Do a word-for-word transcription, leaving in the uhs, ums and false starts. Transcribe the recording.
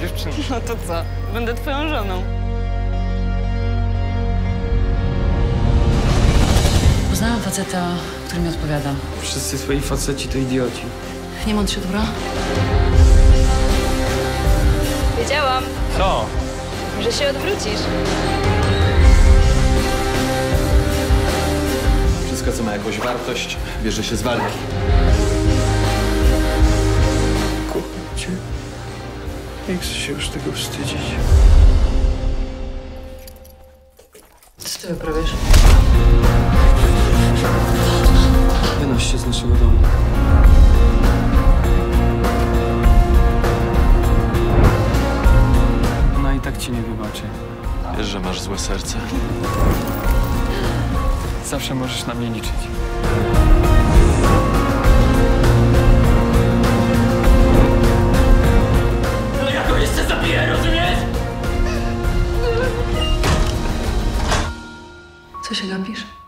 dziewczyną. No to co? Będę twoją żoną. Poznałam faceta, który mi odpowiada. Wszyscy swoi faceci to idioci. Nie mądrz się, dobra? Wiedziałam, Co? że się odwrócisz. Wszystko, co ma jakąś wartość, bierze się z walki. Kocham cię. Nie chcę się już tego wstydzić. Co ty wyprawiasz? Wynoś się z naszego domu. Ona i tak ci nie wybaczy. Wiesz, że masz złe serce. Zawsze możesz na mnie liczyć. No ja go jeszcze zabiję, rozumiesz? Co się gapisz?